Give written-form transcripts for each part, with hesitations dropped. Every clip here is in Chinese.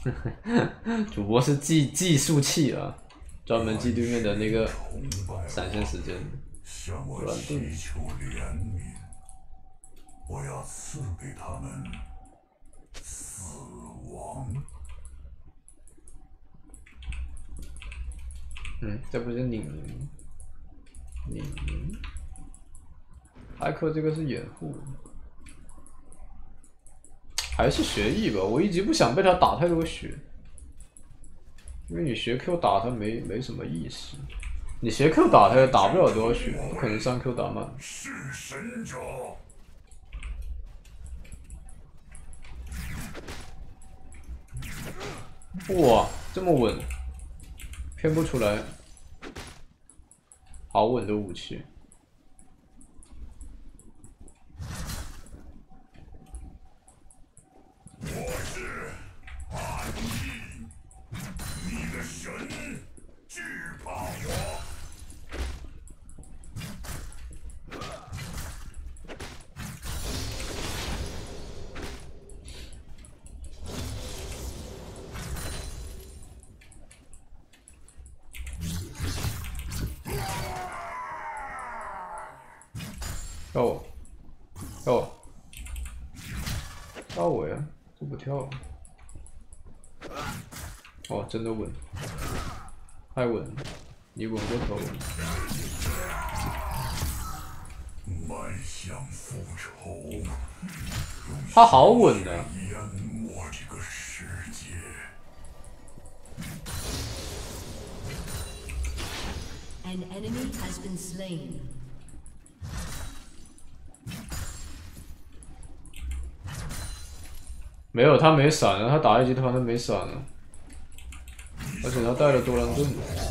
主播是计数器啊，专门记对面的那个闪现时间。 向我祈求怜悯，我要赐给他们死亡。 这不是拧拧，艾克这个是掩护，还是学艺吧。我一直不想被他打太多血，因为你学 Q 打他没什么意思。你斜 Q 打他也打不了多少血，不可能3 Q 打满。 是神者。 哇，这么稳，骗不出来，好稳的武器。 我是阿义，你的神惧怕我。 跳我呀！这不跳。哦，真的稳，太稳了，你稳过头了。 迈向复仇， 他好稳的。 淹没这个世界。 An enemy has been slain. 没有，他没闪啊，他打一级团都没闪啊，而且他带了多兰盾。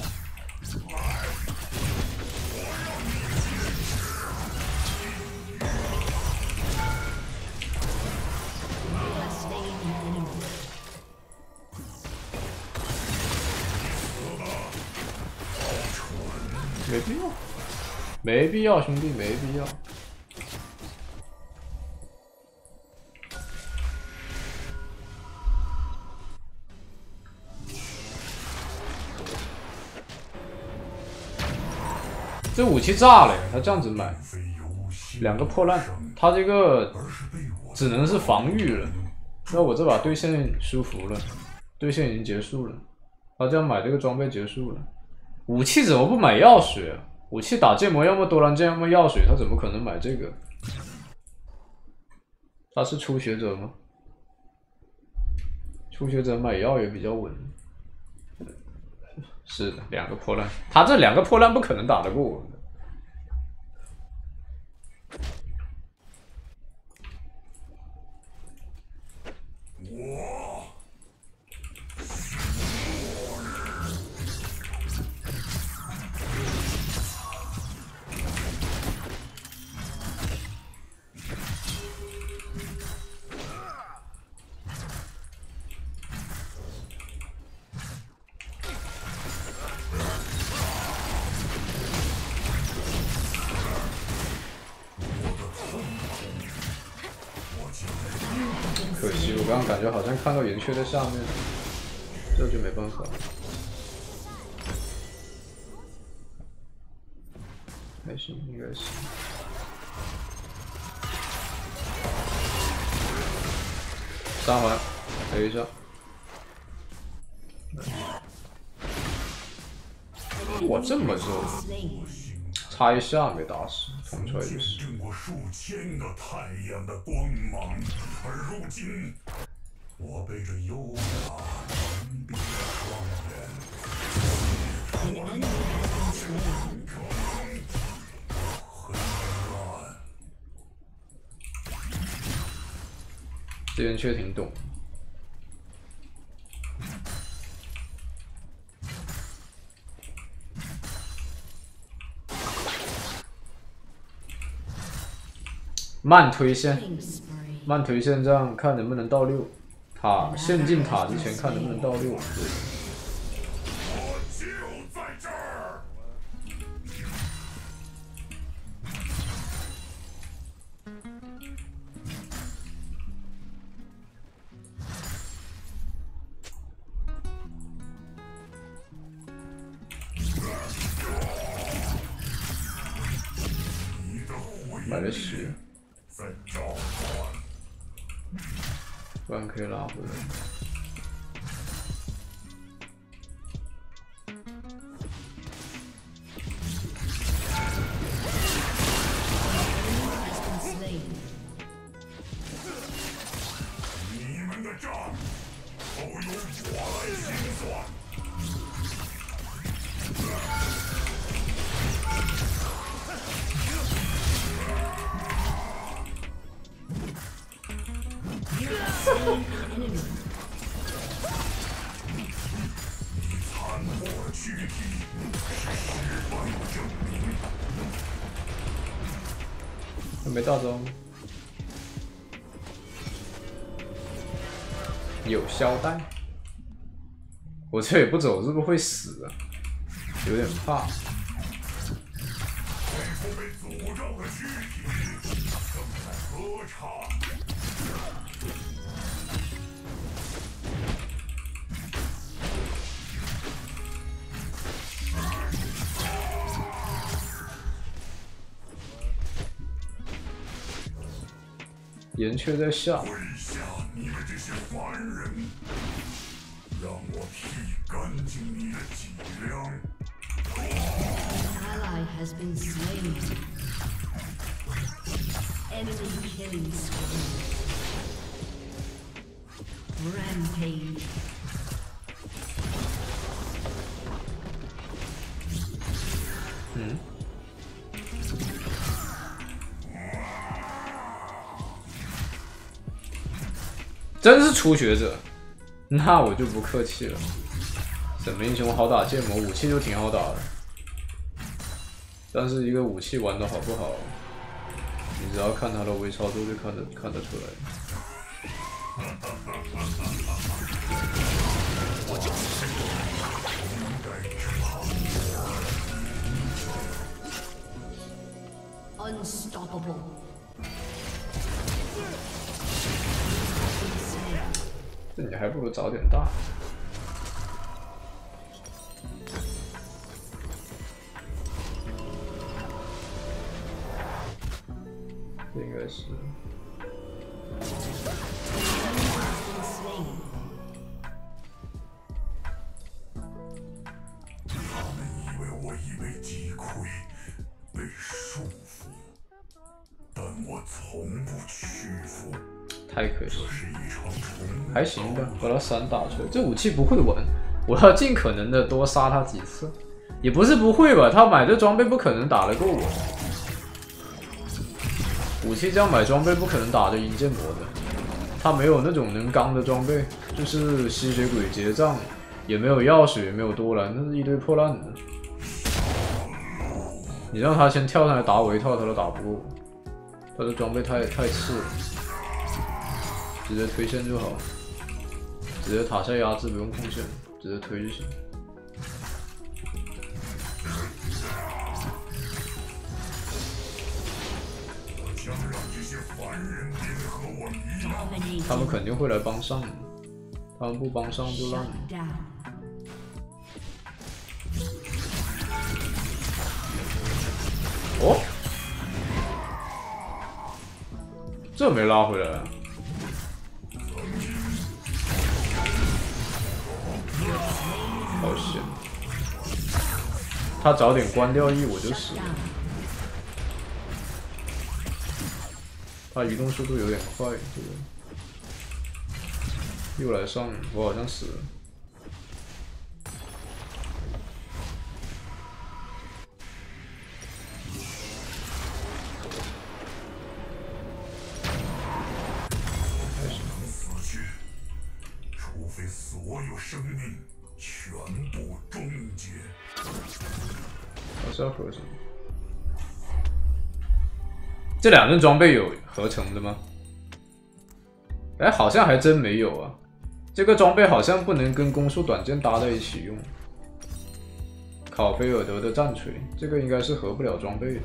没必要，没必要，兄弟，没必要。这武器炸了呀！他这样子买，2个破烂，他这个只能是防御了。那我这把对线舒服了，对线已经结束了。他这样买这个装备结束了。武器怎么不买药水啊？武器打剑魔要么多兰剑，要么药水，他怎么可能买这个？他是初学者吗？初学者买药也比较稳。是的，2个破烂，他这2个破烂不可能打得过我的。可惜我刚刚感觉好像看到圆缺在下面，这就没办法。还行，应该行。3环，等一下。哇，这么热，差一下没打死，冲出来就是。 见过数千个太阳的光芒，而如今，我被这优雅蒙蔽了双眼。 An enemy has been slain. 很乱。 这圆缺挺懂。慢推线，慢推线，这样看能不能到6。塔陷进塔之前看能不能到6。对。 我就在这儿。 了血，不然可以拉回来。 没大招，有胶带，我这也不走，是不是会死啊？有点怕。岩雀在下。 跪下，你们这些凡人，让我劈干净你的脊梁。 Ally has been slain. Enemy killing spree. Rampage. 嗯。 真是初学者，那我就不客气了。什么英雄好打剑魔，武器就挺好打的，但是一个武器玩的好不好，你只要看他的微操作就看得出来。 Unstoppable. 这你还不如早点大。这应该是。 他们以为我已被击溃，被束缚，但我从不屈服。 太可惜，还行吧，把他3打出来。这武器不会玩，我要尽可能的多杀他几次。也不是不会吧，他买这装备不可能打得够我。武器这样买装备不可能打得赢剑魔的，他没有那种能刚的装备，就是吸血鬼结账，也没有药水，也没有多兰，那是一堆破烂的。你让他先跳上来打我一套，他都打不过我，他的装备太次了。 直接推线就好，直接塔下压制，不用控线，直接推就行。他们肯定会来帮上的，他们不帮上就烂了。哦，这没拉回来啊。 好险！他早点关掉E我就死了。他移动速度有点快，这个又来上，我好像死了。 死去，除非所有生命。 全部终结。 还是要合成。这2件装备有合成的吗？哎，好像还真没有啊。这个装备好像不能跟攻速短剑搭在一起用。考菲尔德的战锤，这个应该是合不了装备的。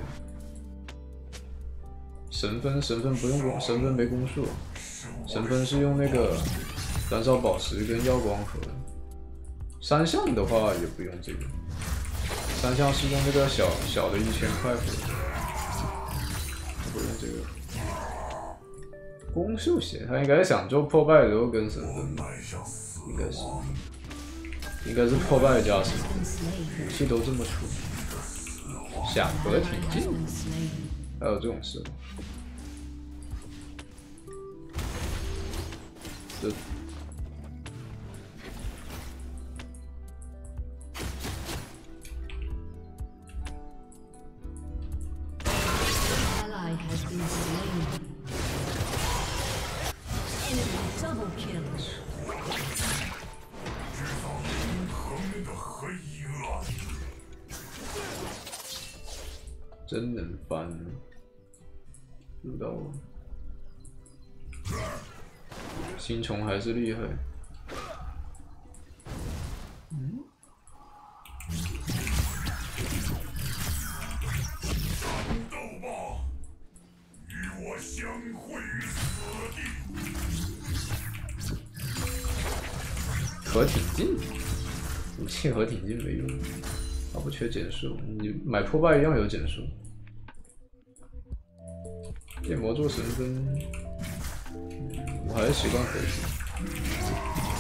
神分不用攻，神分没攻速，神分是用那个燃烧宝石跟耀光合的。 3项的话也不用这个，3项是用那个小的1000块合的，不用。 攻受血，他应该想做破败，然后跟神分，应该是破败加神分，武器都这么出，想和挺近，还有这种事。这。 真能翻，知道了。星虫还是厉害。嗯。 斗吧，与我相会于此地。 合挺进，武器合挺进没用，它不缺减速，你买破败一样有减速。电魔做神分，我还是习惯合体。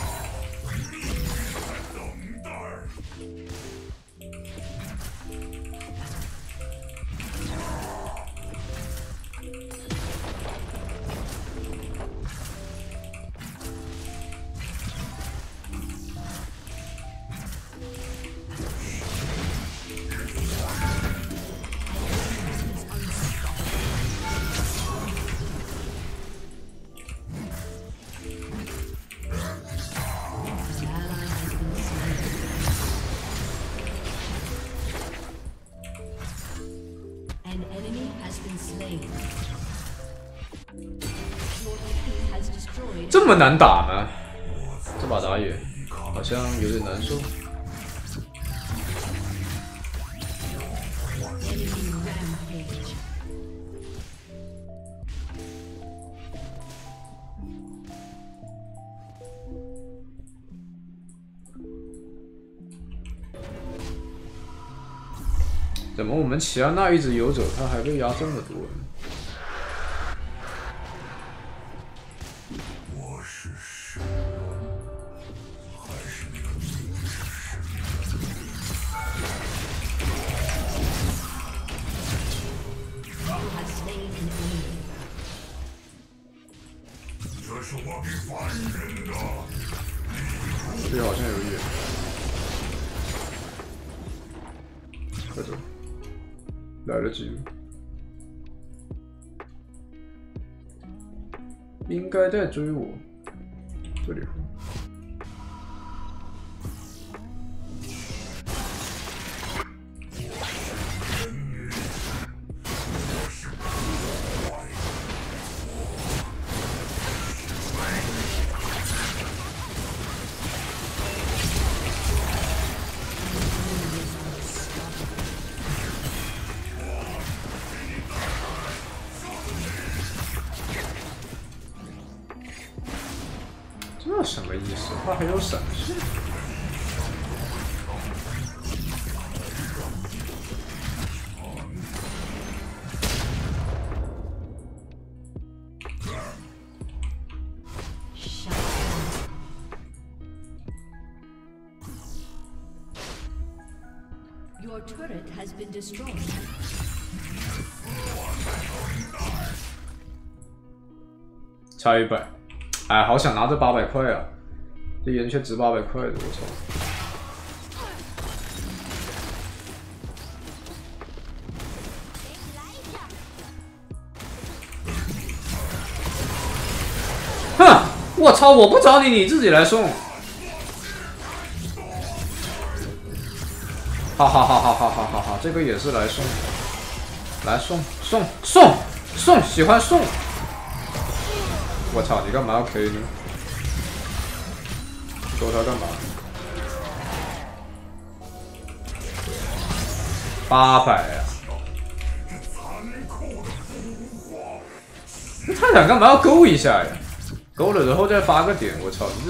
这么难打吗？这把打野好像有点难受。怎么我们奇安娜一直游走，他还被压这么多呢？ 这好像有远，快走，来得及了，应该在追我，这里。这什么意思？他还有闪现。 Your turret has been destroyed. 差100，哎，好想拿这800块啊！这烟却值800块的，我操！哼！我操！我不找你，你自己来送！哈哈哈哈哈哈哈哈！这个也是来送，来送，喜欢送！我操！你干嘛要 K 呢？勾他干嘛？800啊！他俩干嘛要勾一下呀？勾了然后再发个点，我操！你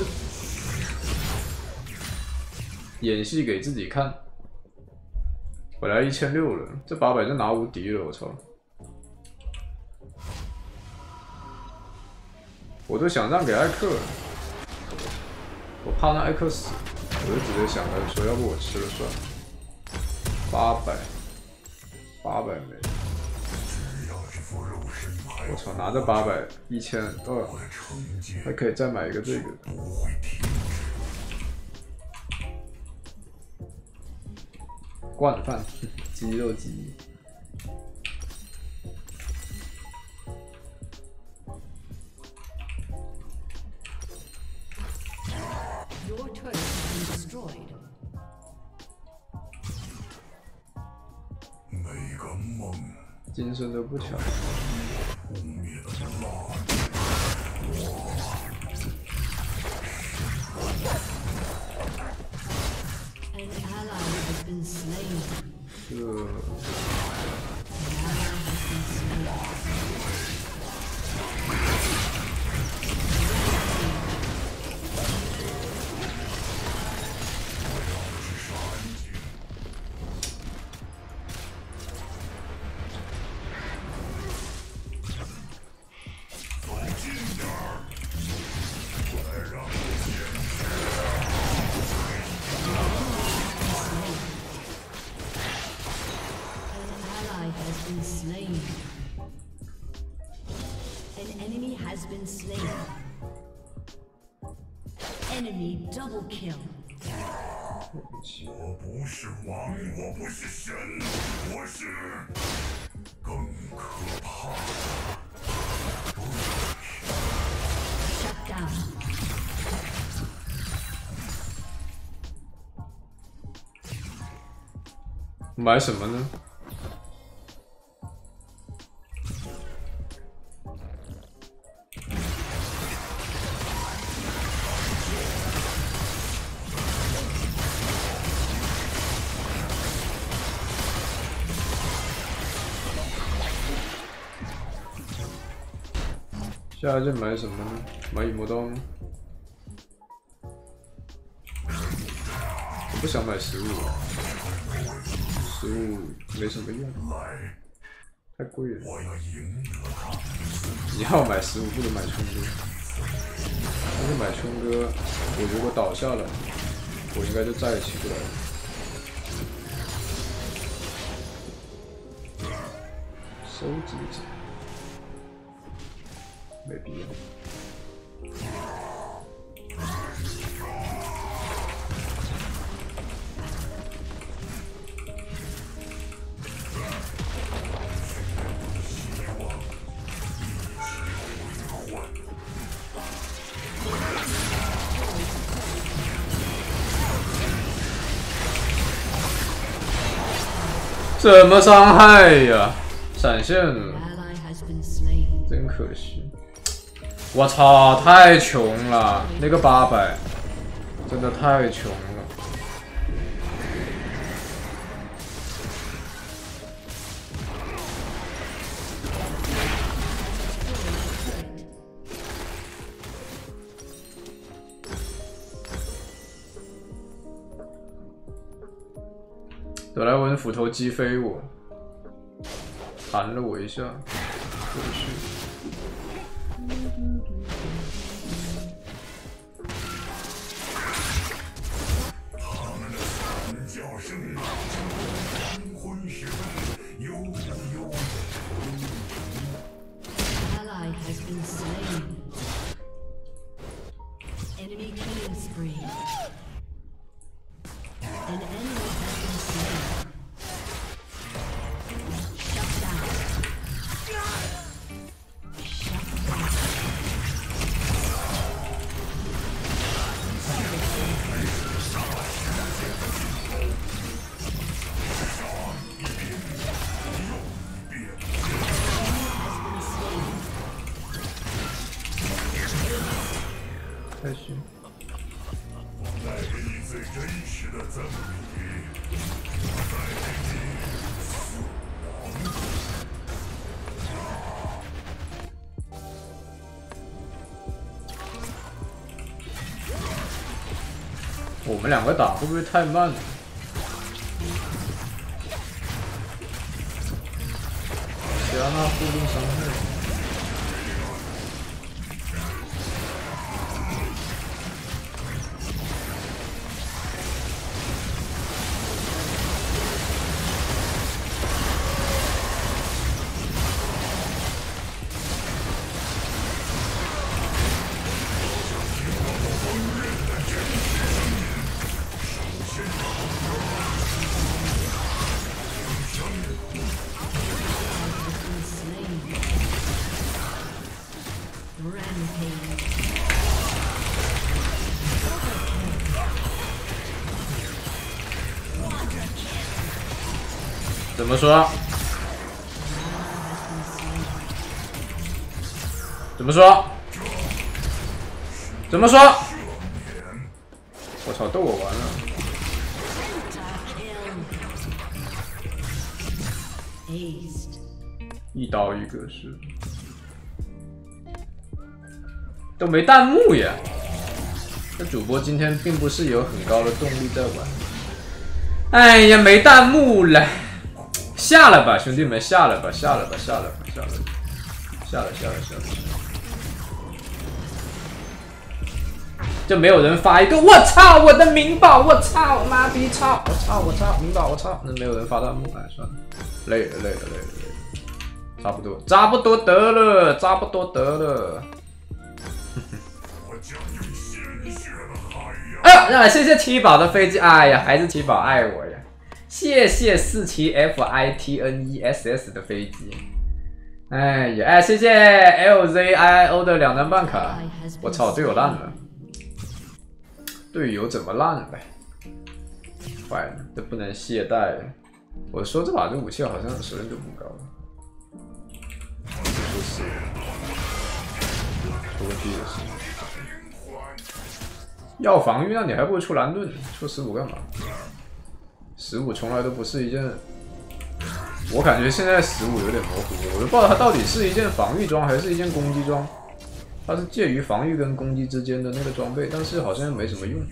这演戏给自己看。本来1600了，这800就拿无敌了，我操！ 我都想让给艾克，我怕那艾克死，我就直接想着说，要不我吃了算了。800枚，我操，拿着800，1200，还可以再买一个这个。惯饭，鸡肉鸡。 Your turret has been destroyed. 每个梦， 精神都不强。 污蔑的蜡， An ally has been slain. 这 An ally has been slain. 我不是王，我不是神，我是更可怕的。 Shut down. 买什么呢？下一件买什么呢？买羽毛刀吗？我不想买食物了，食物没什么用，太贵了。你要买食物，不如买春哥。但是买春哥，我如果倒下了，我应该就再也起不来了。收集者。 没必要。怎么伤害呀？闪现了，真可惜。 我操，太穷了！那个800，真的太穷了。德莱文斧头击飞我，弹了我一下，过不去。 Ally has been slain. Enemy killing spree. An enemy has been slain. Shut down. Shut down. 太行。 我带给你最真实的赠礼，我带给你死亡。我们两个打会不会太慢了？加纳固定伤害。 怎么说？怎么说？怎么说？我操，逗我玩了！ 一刀一个是，都没弹幕呀！这主播今天并不是有很高的动力在玩。哎呀，没弹幕了，下了吧，兄弟们，下了吧，下了吧，下了吧，下了，下了，下了，下了。就没有人发一个我操我的明宝，我操妈逼操，我操我操明宝我操，那没有人发弹幕，哎算了，累了累了累了累了，差不多差不多得了，差不多得了。哎呀，谢谢七宝的飞机，哎呀，还是七宝爱我呀，谢谢47FITNESS 的飞机，哎呀，哎谢谢 LZIO 的2张半卡，我操队友烂了。 队友怎么烂呗？坏了，这不能懈怠。我说这把这武器好像手刃度不高。出死，出个屁的事！要防御，那你还不如出蓝盾，出15干嘛？15从来都不是一件，我感觉现在15有点模糊，我都不知道它到底是一件防御装还是一件攻击装。 它是介于防御跟攻击之间的那个装备，但是好像没什么用。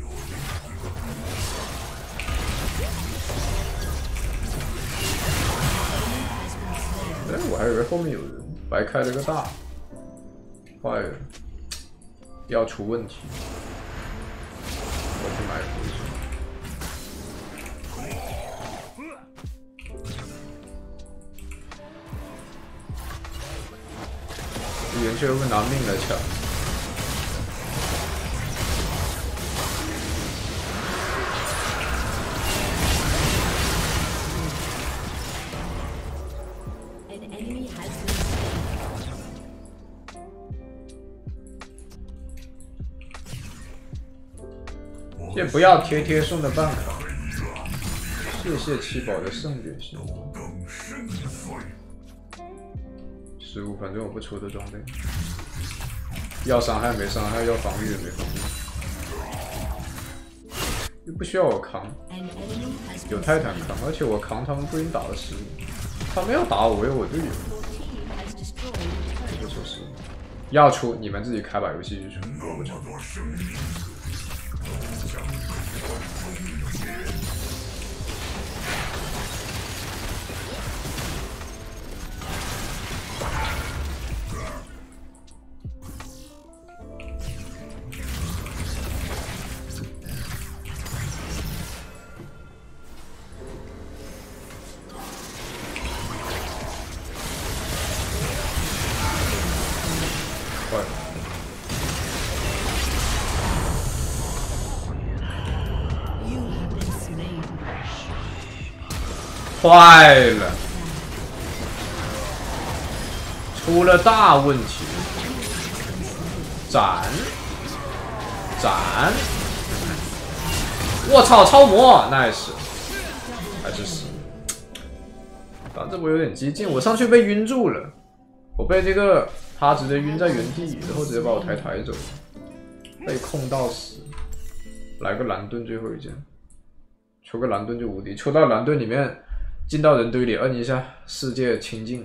哎，我还以为后面有人，白开了个大，坏了，要出问题。我去买回去。元却会拿命来抢。先不要贴贴送的半卡，谢谢七宝的圣典心。15，反正我不出的装备，要伤害没伤害，要防御也没防御，又不需要我扛，有泰坦扛，而且我扛他们不一定打了15，他们要打我，我有我队友，不出15，要出你们自己开把游戏去出，我不出。 坏了，出了大问题！斩！我操，超模 ，nice， 还是死。打这波有点激进，我上去被晕住了，我被这个他直接晕在原地，然后直接把我抬走，被控到死。来个蓝盾最后一件，出个蓝盾就无敌，出到蓝盾里面。 进到人堆里，摁一下，世界清净。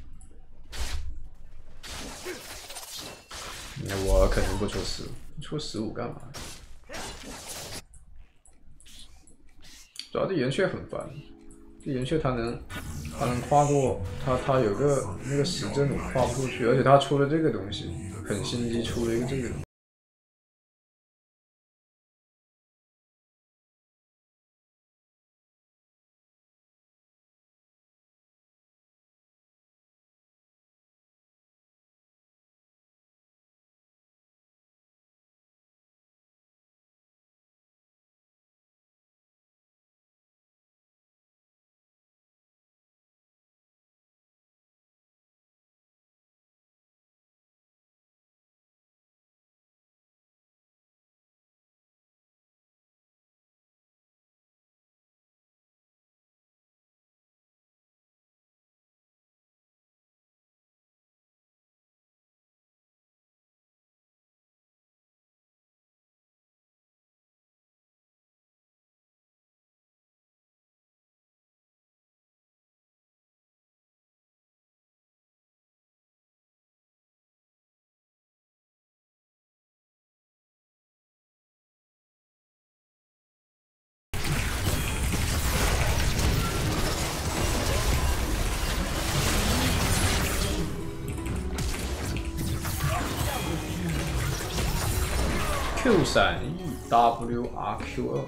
那我肯定不出15，出15干嘛？主要这岩雀很烦，这岩雀它能跨过，它有个那个时针我跨不过去，而且它出了这个东西，很心机，出了一个这个。 Q 闪 EWRQ2。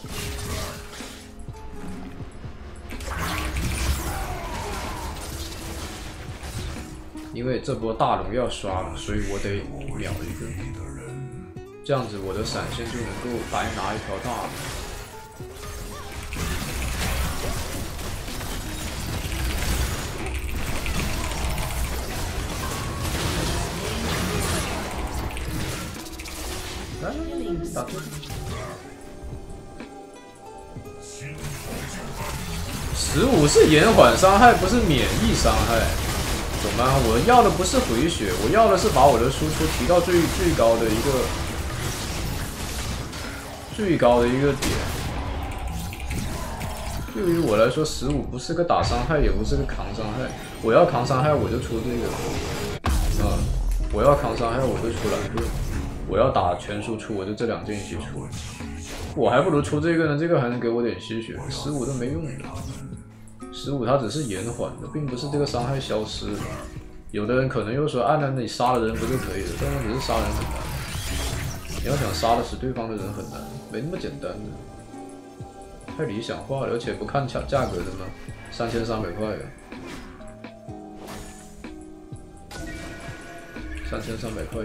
因为这波大龙要刷了，所以我得秒一个，这样子我的闪现就能够白拿一条大龙。来，打住！15是延缓伤害，不是免疫伤害。 懂吗？我要的不是回血，我要的是把我的输出提到最高的一个点。对于我来说，15不是个打伤害，也不是个扛伤害。我要扛伤害，我就出这个。我要扛伤害，我就出蓝盾。我要打全输出，我就这2件一起出。我还不如出这个呢，这个还能给我点吸血。15都没用的。 15它只是延缓的，并不是这个伤害消失了。有的人可能又说，啊，那你杀了人不就可以了？但问题是杀人很难，你要想杀得死对方的人很难，没那么简单的，太理想化了，而且不看价格的吗？3300块啊，3300块。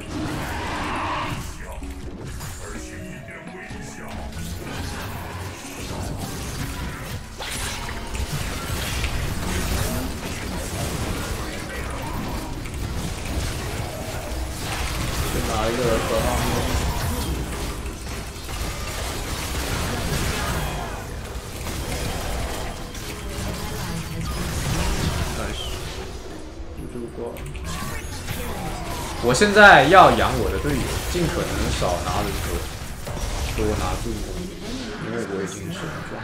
拿一个河岸面，我现在要养我的队友，尽可能少拿人头，多拿助攻，因为我已经手状，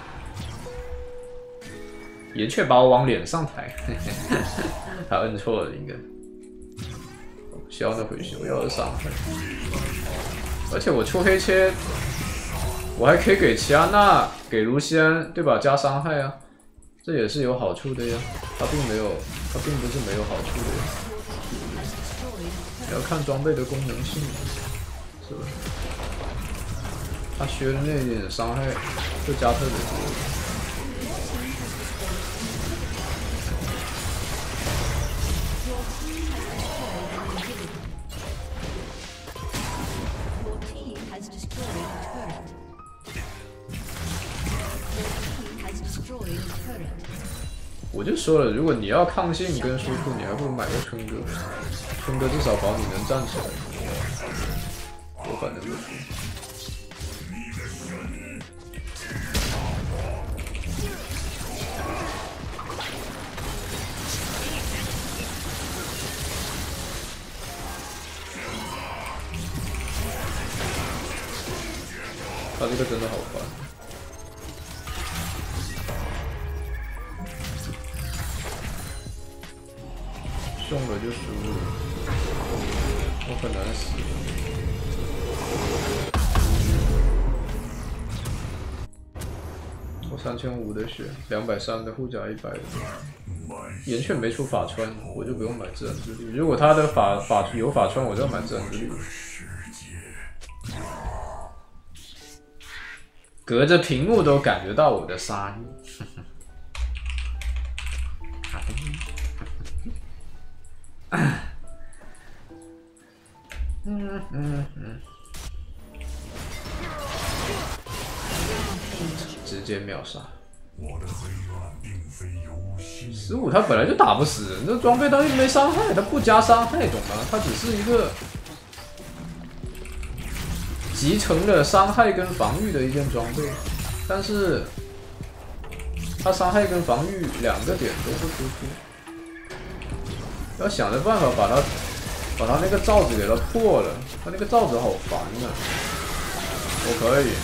也确把我往脸上抬，他摁错了应该。 消的回血，我要的伤害，而且我出黑切，我还可以给齐安娜、给卢锡安，对吧？加伤害啊，这也是有好处的呀。它并不是没有好处的呀。要看装备的功能性，是吧？他削的那一点伤害就加特别多。 我就说了，如果你要抗性跟输出，你还不如买个春哥。春哥至少保你能站起来。我反正不出。他这个真的好烦。 中了就输了，我很难死。我3500的血，230的护甲100的。岩雀没出法穿，我就不用买自然之力。如果他的有法穿，我就要买自然之力。隔着屏幕都感觉到我的杀意。直接秒杀。15他本来就打不死人，这装备他又没伤害，他不加伤害，懂吗？他只是一个集成了伤害跟防御的一件装备，但是他伤害跟防御2个点都不突出。 要想着办法把他那个罩子给他破了，他那个罩子好烦啊！我可以，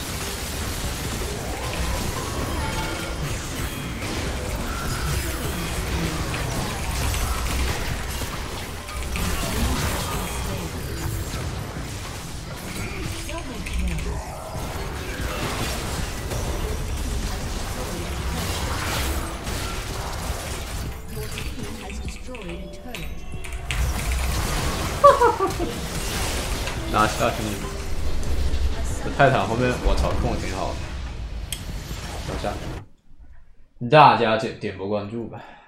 拿下你！ 泰坦后面我操控挺好的，等下大家点波关注吧。